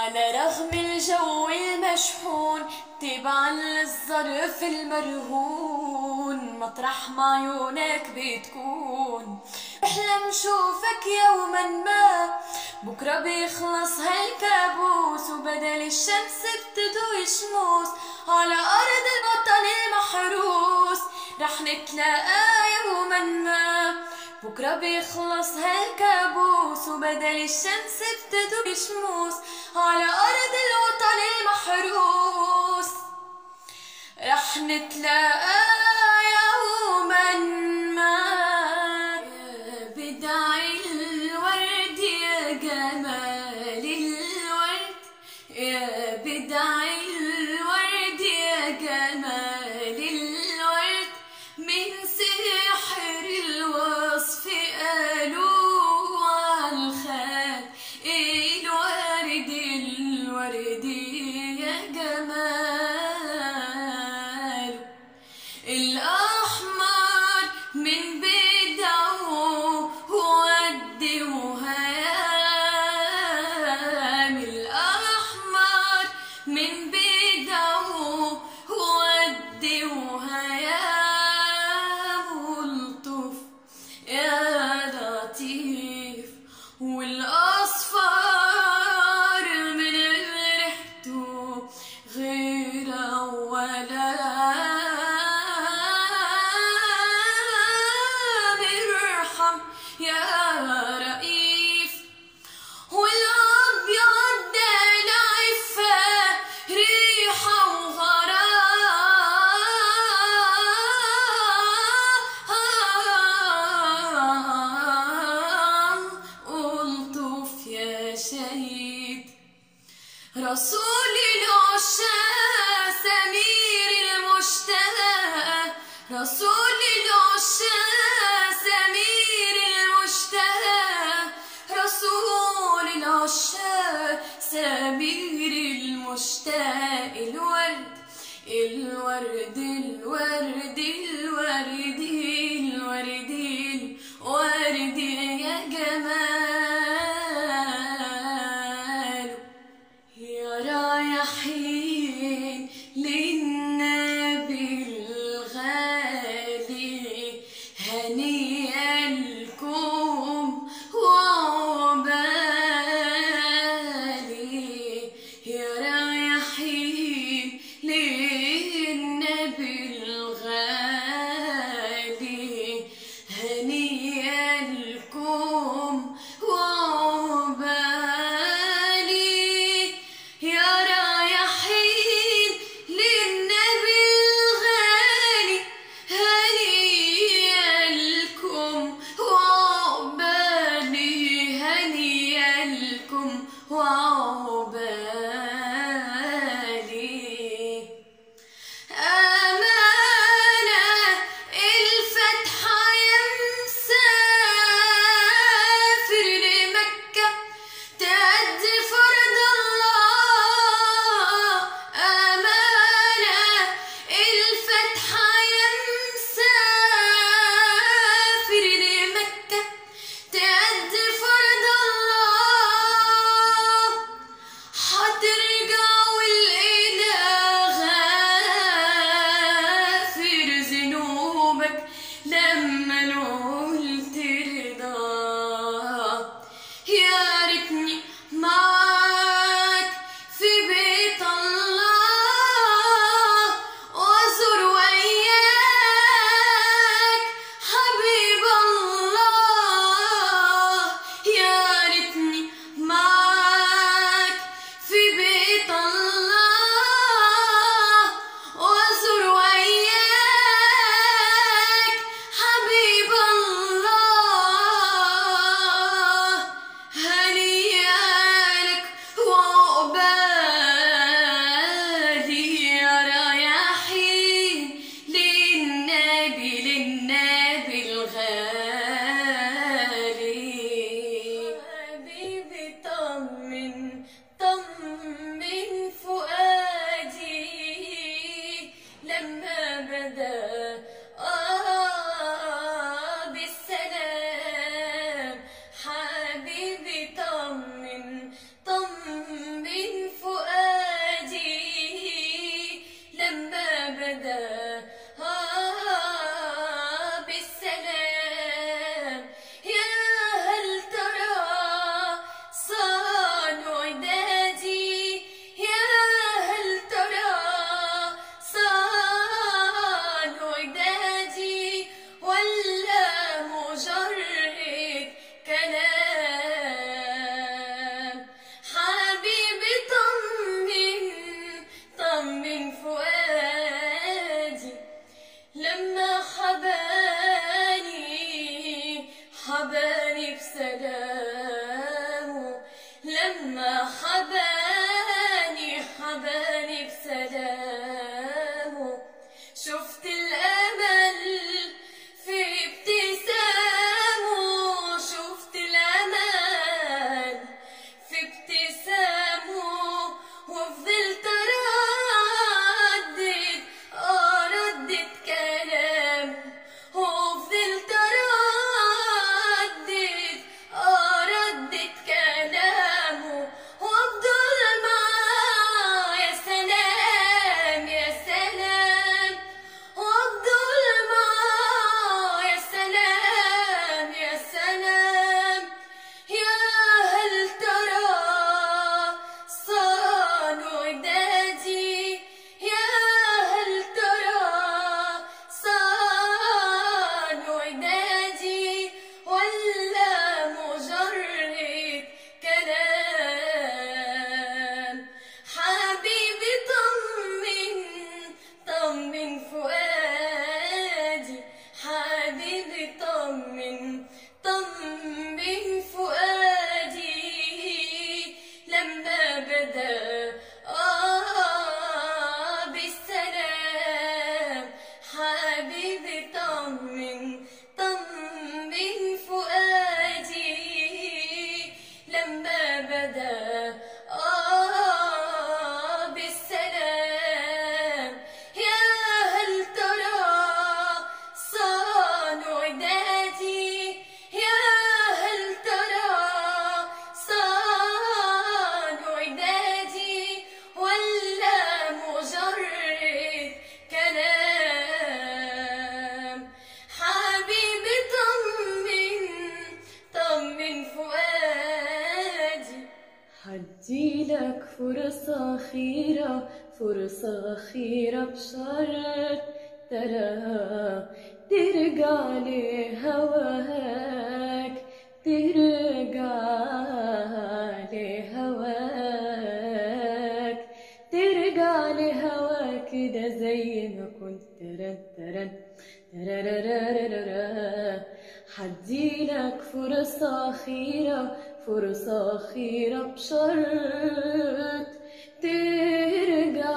على رغم الجو المشحون تبعا للظرف المرهون، مطرح ما عيونك بتكون بحلم شوفك يوما ما. بكرة بيخلص هالكابوس وبدل الشمس بتضوي شموس، على أرض الوطن المحروس رح نتلاقى يوما ما. بكرة بيخلص هالكابوس وبدل الشمس بتضوي شموس، على أرض الوطن المحروس رح نتلاقى يوما ما. يا بدع الورد يا جمال الورد، يا بدع الورد يا جمال الورد، من سحر الوصف قالوا عالخد الورد الورد يا جمال. الأحمر من بدعه ود وهيام، الأحمر من بدعه ود وهيام، والطف يا لطيف والأصفر من ريحته غير ولا برحم يا رئيف. والأبيض ده العفة ريحة وغرام، ألطف يا شهيد رسول العشاق سمير المشتهى، رسول العشاق سمير المشتهى، رسول العشاق سمير المشتاق. الورد الورد الورد الورد الورد الورد يا جمال. يا رايحين للنبي الغالي هنيئا لكم وعقبالي، يا رايحين للنبي الغالي هنيئا لكم وعقبالي، يا رايحين للنبي الغالي هنيئا لكم وعقبالي، هنيئا لكم وعقبالي. أمانة الفتحة يا مسافر لمكة تأدي فرض الله. أمانة الفتحة يا مسافر لمكة تأدي فرض الله. حاضر بدا بالسلام. حبيبي طمن فؤادي لما بدا بالسلام. يا هل ترى صانع ودادي، يا هل ترى صانع ودادي، ولا مجرد كلام. حبيبي طمن فؤادي. هديلك فرصة أخيرة، فرصة أخيرة بشرط ترى ترجع لهواك، ترجع لهواك، ترجع لهواك كده زي ما كنت. ترن ترن ترررررررر. هديلك فرصة أخيرة، فرصة أخيرة بشرط ترجع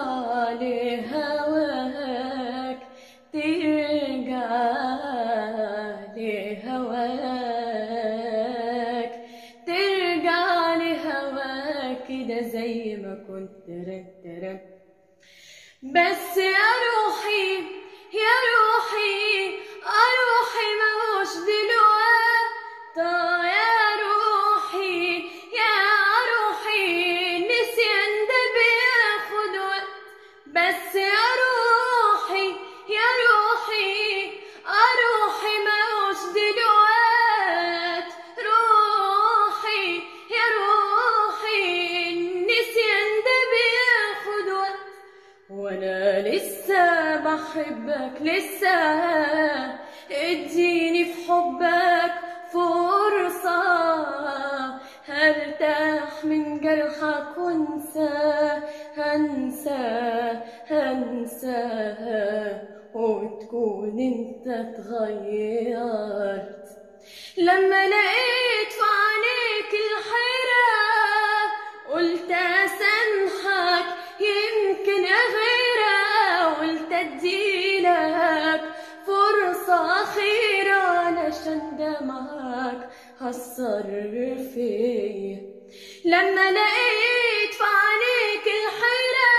لهواك، ترجع لهواك، ترجع لهواك كده زي ما كنت. ترن ترن. بس يا روحي يا روحي روحي ماهوش دلوقتي، يا روحي يا روحي النسيان ده بياخد وقت. بس يا روحي يا روحي روحي ماهوش دلوقتي، روحي يا روحي النسيان ده بياخد وقت. وانا لسه بحبك لسه، اديني في حبك فرصة، هرتاح من جرحك وانسى، هنسى وتكون انت اتغيرت. لما لقيت في عينيك الحيرة قلت اسامحك يمكن غيرها، قلت اديلك فرصة أخيرة علشان دمعك أثر فيا. لما لقيت في عينيك الحيرة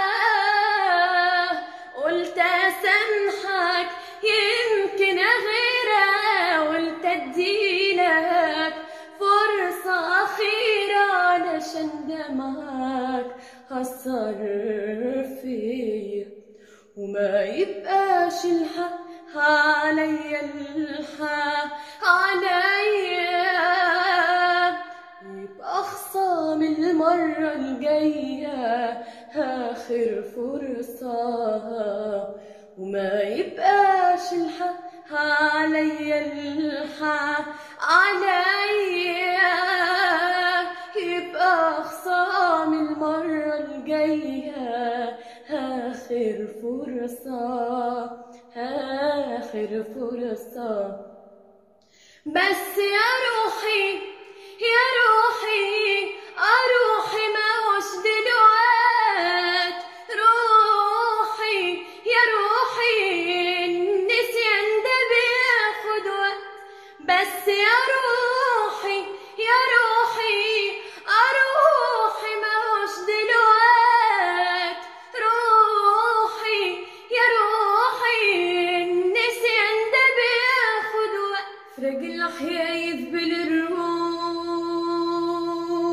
قلت أسامحك يمكن غيرها، قلت اديلك فرصة أخيرة علشان دمعك أثر فيا. وما يبقاش الحق عليا، الحق عليا، يبقى خصام المرة الجاية آخر فرصة. وما يبقاش الحق عليا، الحق عليا، يبقى خصام المرة الجاية آخر فرصة، آخر فرصة. بس يا روحي يا روحي روحي ماهوش دلوقت، روحي يا روحي النسيان ده بياخد وقت. بس يا روحي يا روحي روحي ماهوش دلوقت، روحي يا روحي النسيان ده بياخد وقت. راجل أحياء يذبل الروح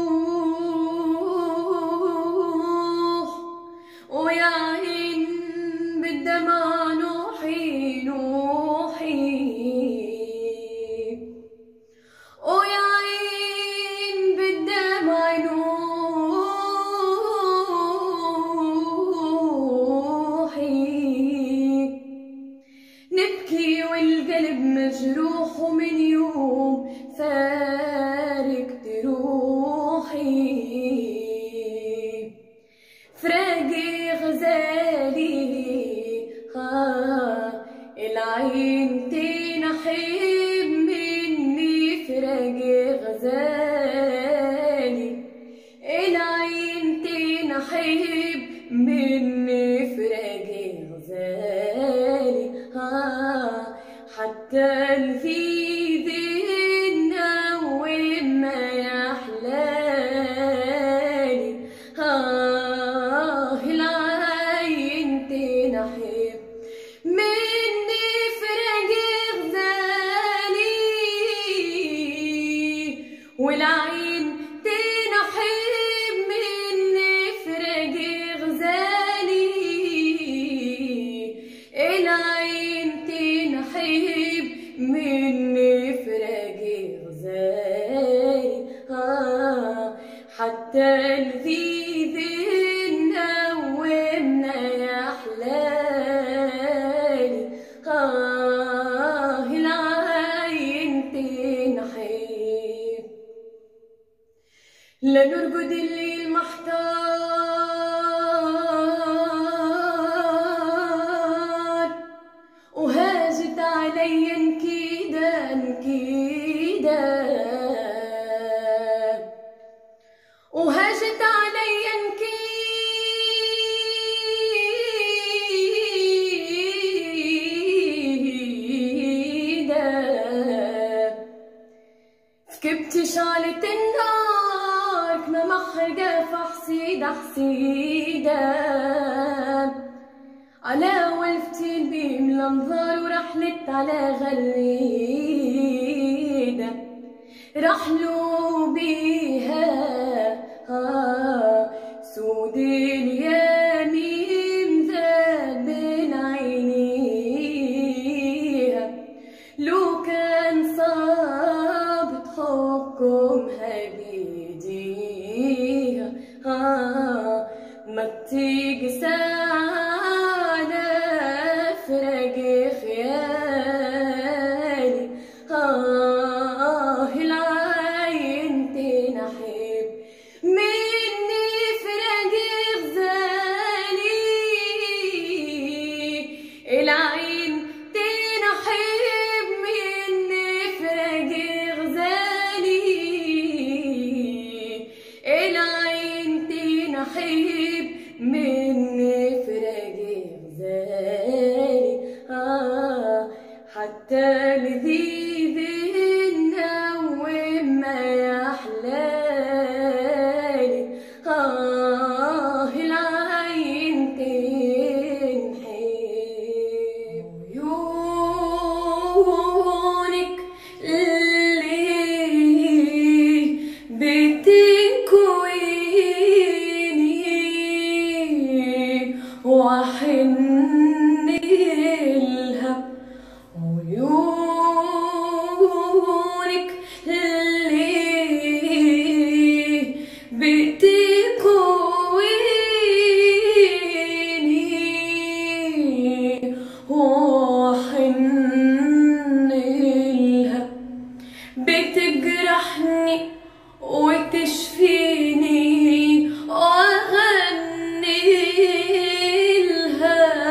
نحيب مني فراقي غزالي حتى لذيذ النوم ما يحلالي العين تنحب مني فراقي غزالي والعين تنحب مني فراقي غزالي العين تنحب مني فراقي غزالي حتى لذيذ النوم ما يحلالي العين تنحب لا نرقد الليل محتار وهاجت علي نكيدة نكيدة وهاجت علي نكيدة سكبت شعلة النار كنا محرقة فحسيدة حسيدة على ولفتي البيم الانظار ورحلت على غليدة رحلوا بيها سود اليمين ذاب بين عينيها لو كان صابت حكمها بيديها ما بتيجي ساعة فراق خيالي العين تنحب مني فراق غزالي العين تنحب مني فراق غزالي العين تنحب مني فراق غزالي حتى لذيذ النوم ما يحلالي العين تنحب عيونك اللي بتكويني وحن لها عيونك اللي بتكويني وحن لها بتجرحني وتشفيني وأغني لها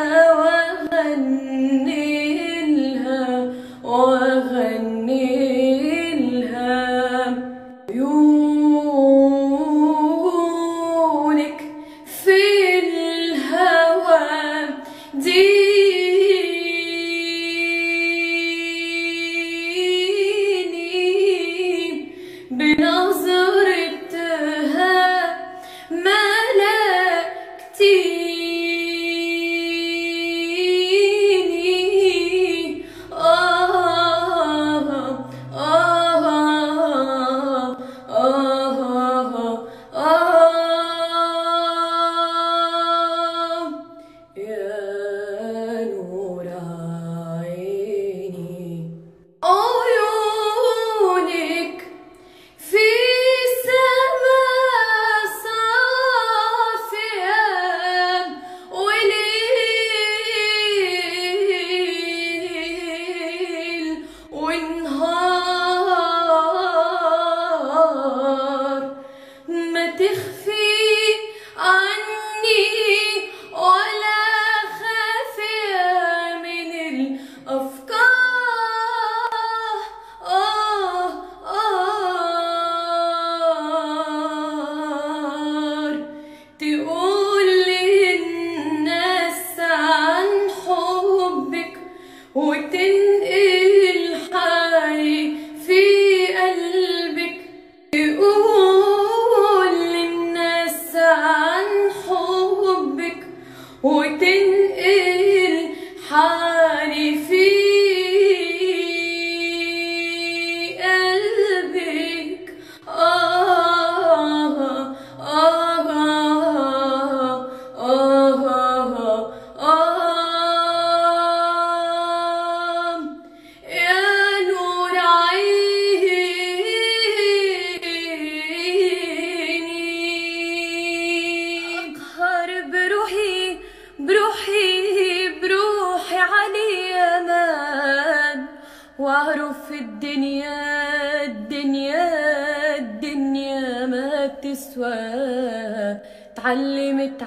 وتنقل حالي في قلبك. يا نور عيني، أقهر بروحي علي أمان، وأعرف الدنيا ما بتسوى. تعلمت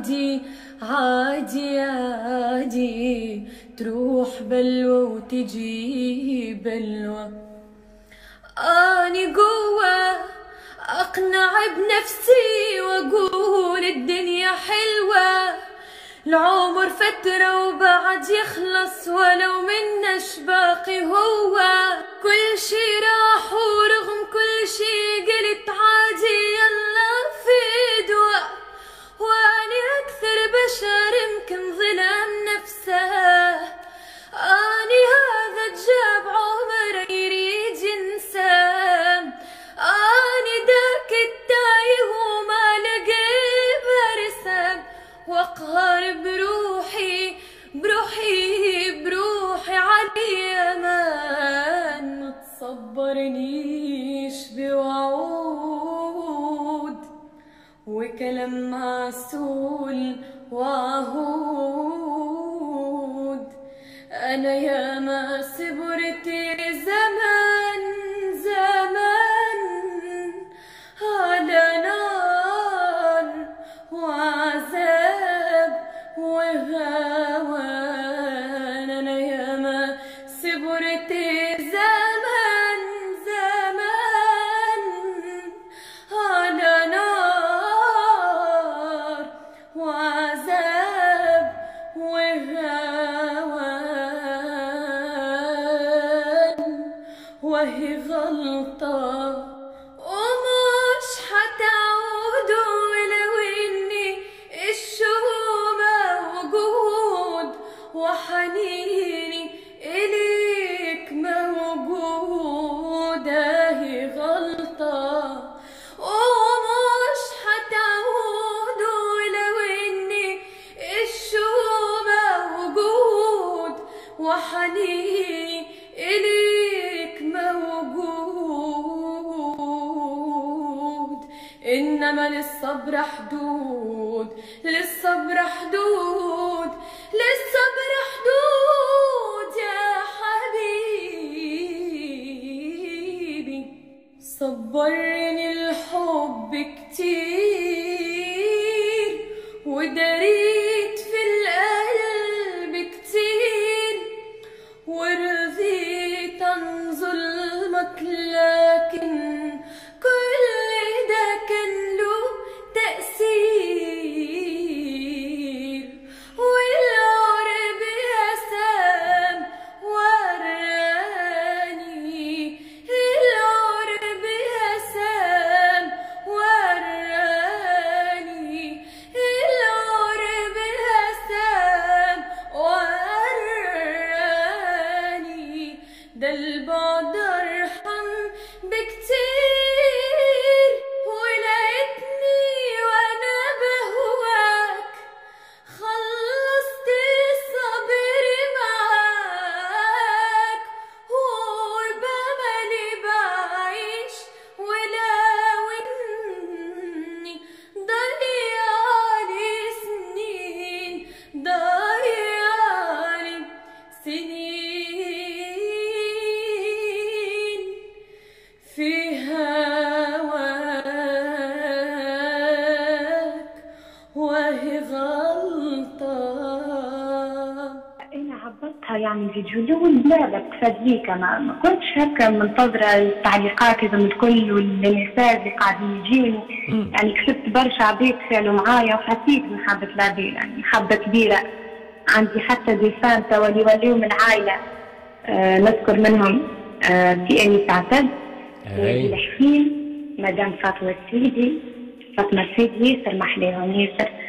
عادي تروح بلوى وتجي بلوى. أني جوا أقنع بنفسي وأقول الدنيا حلوة، العمر فترة وبعد يخلص ولو مناش باقي هو. كل شي راح ورغم كل شي قلت عادي يلا في دوا، وأني أكثر بشر يمكن ظلم نفسه. أني هذا جاب عمر يريد ينساه، أني داك التايه وما لقي برسم. وأقهر بروحي علي أمان، ما تصبرنيش بوعود وكلام معسول وعهود. أنا ياما صبرت زمان على نار وعذاب وهوان. أنا ياما صبرت زمان على نار وعذاب وهوان. وهي غلطة ومش حتعود، ولو إني الشومة وجود وحنيني إليك موجود. هي غلطة ومش حتعود، ولو إني الشومة وجود وحنيني إليك موجود. إنما للصبر حدود، للصبر حدود يا حبيبي. صبرني الحب كتير ودريت في القلب كتير، ورضيت عن ظلمك لكن كل ده كان له تأثير. والقرب يا سام وراني، القرب يا سام وراني، القرب يا سام وراني. ده البعد أرحم بكتير، ولقيتني وأنا بهواك خلصت الصبر معاك، وبأملي بعيش ولو إني ضيعلي سنين في هواك. وهي غلطة أنا عبرتها يعني فيديو لا بتفاديك. ما كنتش هكا منتظرة التعليقات إذا من الكل والمساج اللي قاعدين يجيني. يعني كسبت برشا عبيد فعلوا معايا وحسيت بمحبة العبيد، يعني محبة كبيرة. عندي حتى ديفان وليوا من العائلة، نذكر منهم في أني تعتد الحكيم، مدام فاطمة السيدي، فاطمة السيدي ياسر محليهم ياسر،